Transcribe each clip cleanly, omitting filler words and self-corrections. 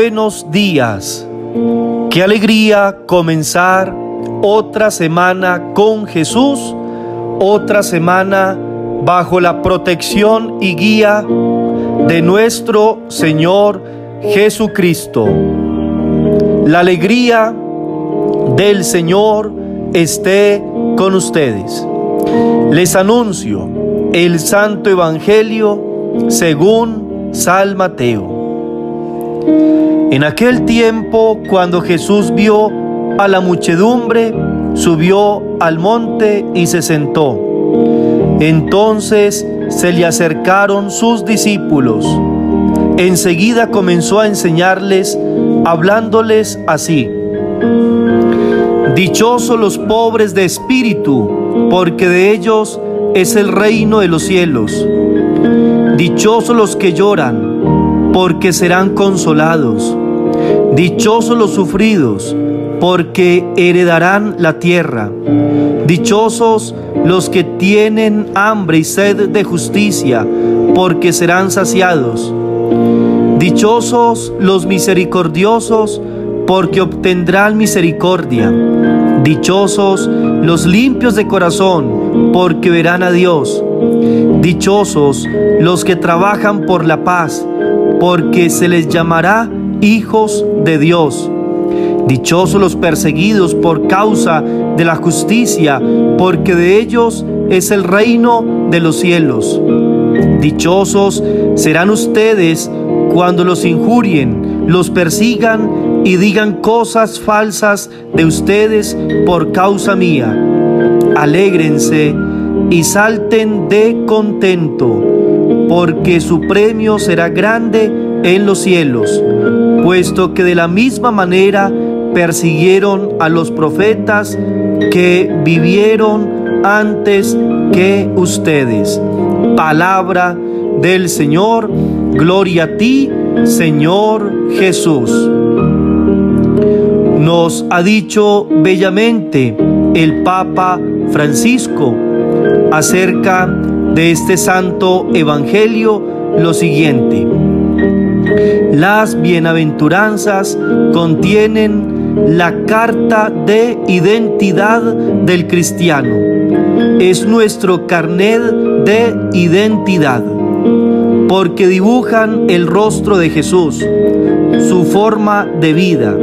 buenos días. Qué alegría comenzar otra semana con Jesús, otra semana bajo la protección y guía de nuestro Señor Jesucristo. La alegría del Señor esté con ustedes. Les anuncio el Santo Evangelio según San Mateo. En aquel tiempo, cuando Jesús vio a la muchedumbre, subió al monte y se sentó. Entonces se le acercaron sus discípulos. Enseguida comenzó a enseñarles, hablándoles así: Dichosos los pobres de espíritu, porque de ellos es el reino de los cielos. Dichosos los que lloran, porque serán consolados. Dichosos los sufridos, porque heredarán la tierra. Dichosos los que tienen hambre y sed de justicia, porque serán saciados. Dichosos los misericordiosos, porque obtendrán misericordia. Dichosos los limpios de corazón, porque verán a Dios. Dichosos los que trabajan por la paz, porque se les llamará hijos de Dios. Dichosos los perseguidos por causa de la justicia, porque de ellos es el reino de los cielos. Dichosos serán ustedes cuando los injurien, los persigan y digan cosas falsas de ustedes por causa mía. Alégrense y salten de contento, porque su premio será grande en los cielos, puesto que de la misma manera persiguieron a los profetas que vivieron antes que ustedes. Palabra del Señor. Gloria a ti, Señor Jesús. Nos ha dicho bellamente el Papa Francisco acerca de este santo evangelio lo siguiente: las bienaventuranzas contienen la carta de identidad del cristiano. Es nuestro carnet de identidad, porque dibujan el rostro de Jesús, su forma de vida.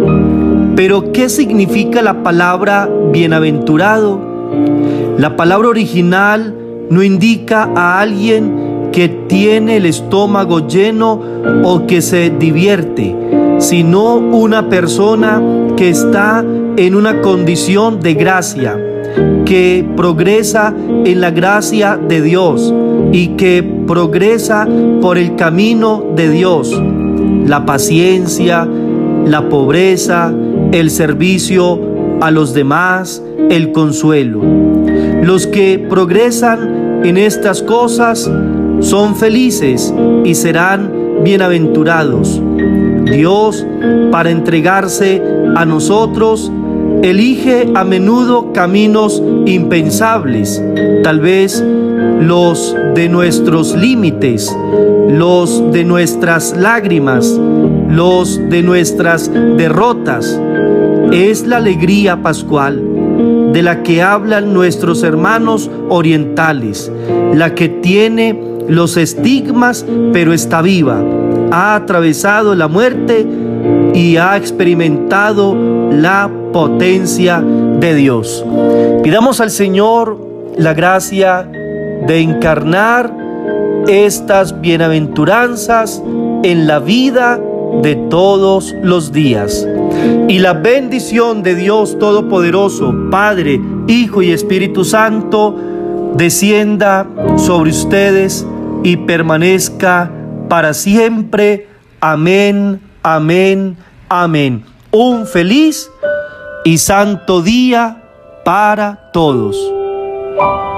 Pero, ¿qué significa la palabra bienaventurado? La palabra original no indica a alguien que tiene el estómago lleno o que se divierte, sino una persona que está en una condición de gracia, que progresa en la gracia de Dios y que progresa por el camino de Dios. La paciencia, la pobreza, el servicio a los demás, el consuelo. Los que progresan en estas cosas son felices y serán bienaventurados. Dios, para entregarse a nosotros, elige a menudo caminos impensables, tal vez los de nuestros límites, los de nuestras lágrimas, los de nuestras derrotas. Es la alegría pascual de la que hablan nuestros hermanos orientales, la que tiene los estigmas pero está viva, ha atravesado la muerte y ha experimentado la potencia de Dios. Pidamos al Señor la gracia de encarnar estas bienaventuranzas en la vida de todos los días. Y la bendición de Dios Todopoderoso, Padre, Hijo y Espíritu Santo, descienda sobre ustedes y permanezca para siempre. Amén, amén, amén. Un feliz y santo día para todos.